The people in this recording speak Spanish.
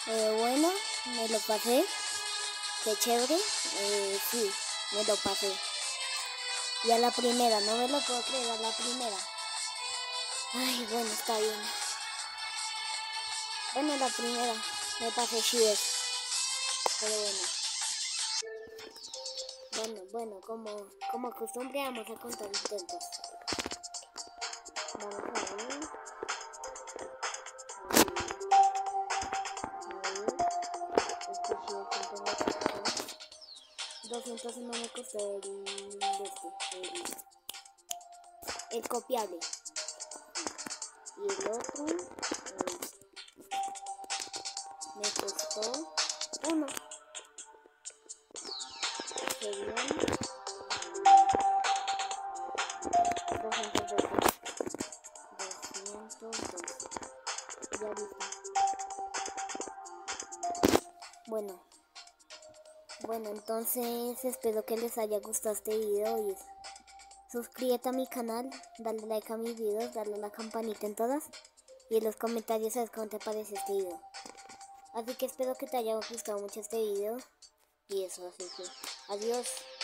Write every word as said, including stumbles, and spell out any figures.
Eh, bueno, me lo pasé. Qué chévere. Eh, sí, me lo pasé. Y a la primera, no me lo puedo creer, a la primera. Ay, bueno, está bien. Bueno, la primera me pasé chido. Pero bueno. Bueno, bueno, como, como costumbre vamos a contar intentos. Vamos a ver. Este chido cuánto me costó. doscientos uno me costó el, este, el, el copiable. Y el otro eh, me costó uno. Serían doscientos dos. doscientos dos. Ya listo. Bueno. Bueno, entonces espero que les haya gustado este video y suscríbete a mi canal, dale like a mis videos, dale a la campanita en todas y en los comentarios sabes cómo te parece este video. Así que espero que te haya gustado mucho este video y eso, así que adiós.